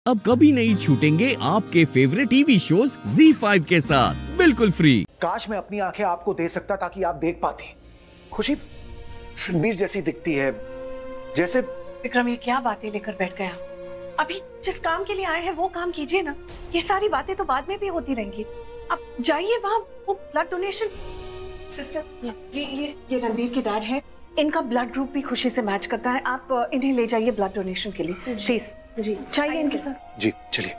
अब कभी नहीं छूटेंगे आपके फेवरेट टीवी शोज ZEE5 के साथ बिल्कुल फ्री। काश मैं अपनी आंखें आपको दे सकता ताकि आप देख पाते। खुशी रणबीर जैसी दिखती है जैसे। विक्रम, ये क्या बातें लेकर बैठ गया? अभी जिस काम के लिए आए हैं वो काम कीजिए ना। ये सारी बातें तो बाद में भी होती रहेंगी। अब जाइए वहाँ, वो ब्लड डोनेशन। सिस्टर, ये रणबीर के डैड है। इनका ब्लड ग्रुप भी खुशी से मैच करता है। आप इन्हें ले जाइए ब्लड डोनेशन के लिए प्लीज। जी चाहिए इनके साथ। जी चलिए।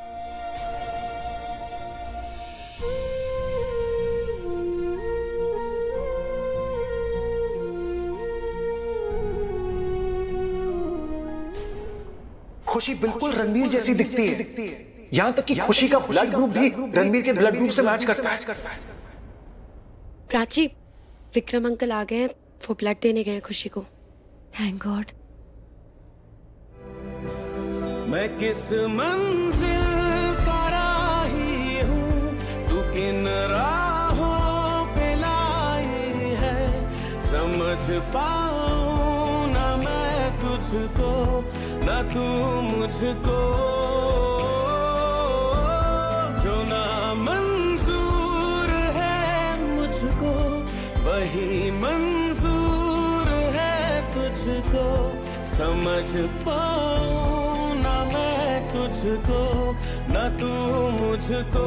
खुशी बिल्कुल रणबीर जैसी दिखती है। यहाँ तक कि खुशी का ब्लड ग्रुप भी रणबीर के ब्लड ग्रुप से मैच करता है। प्राची, विक्रम अंकल आ गए हैं, वो ब्लड देने गए हैं खुशी को। Thank God. मैं किस मंजिल का राही हूँ, तू किन राहों पे लाई है, समझ पाऊँ ना मैं तुझको ना तू मुझको। जो ना मंजूर है मुझको वही मंजूर है तुझको, समझ पाऊँ ना मैं तुझको ना तू मुझको।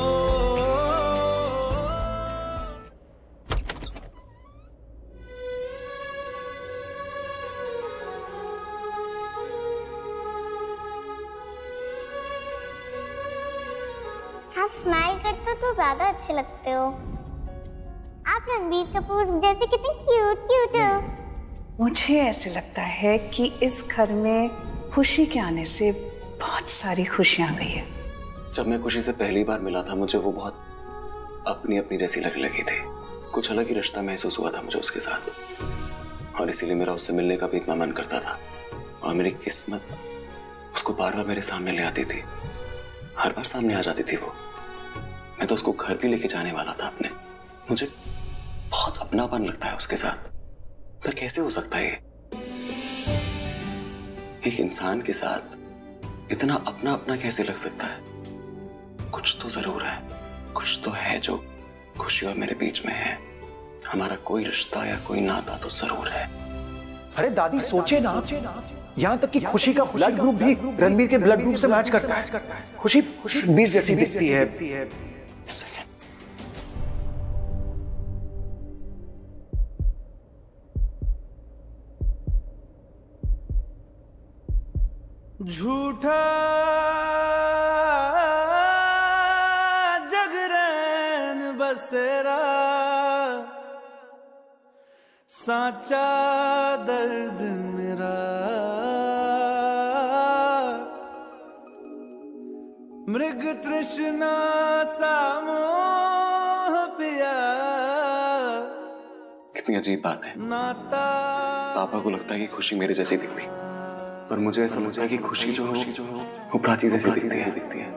आप स्माइल करते तो ज्यादा अच्छे लगते हो। आप रणबीर कपूर जैसे कितने क्यूट हो। मुझे ऐसे लगता है कि इस घर में खुशी के आने से बहुत सारी खुशियां आ गई है। जब मैं खुशी से पहली बार मिला था मुझे वो बहुत अपनी अपनी जैसी लगने लगी थी। कुछ अलग ही रिश्ता महसूस हुआ था मुझे उसके साथ, और इसीलिए मेरा उससे मिलने का भी इतना मन करता था। और मेरी किस्मत उसको बार बार मेरे सामने ले आती थी, हर बार सामने आ जाती थी वो। मैं तो उसको घर भी लेके जाने वाला था अपने। मुझे बहुत अपनापन लगता है उसके साथ, पर कैसे हो सकता है एक इंसान के साथ इतना अपना अपना कैसे लग सकता है? कुछ तो जरूर है, कुछ तो है जो खुशी और मेरे बीच में है। हमारा कोई रिश्ता या कोई नाता तो जरूर है। अरे दादी सोचे ना, यहाँ तक कि खुशी का ब्लड ग्रुप भी रणबीर के ब्लड ग्रुप से मैच करता है। खुशी रणबीर जैसी दिखती है। झूठा जगरैन बसेरा, साचा दर्द मेरा, मृग तृष्णा सामोह पिया। कितनी अजीब बात है, पापा को लगता है कि खुशी मेरे जैसी दिखती, पर मुझे ऐसा लगता है कि खुशी जो है वो प्राची जैसी दिखती है।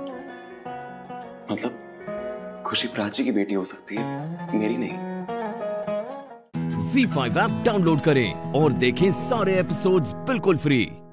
मतलब खुशी प्राची की बेटी हो सकती है, मेरी नहीं। ZEE5 ऐप डाउनलोड करें और देखें सारे एपिसोड्स बिल्कुल फ्री।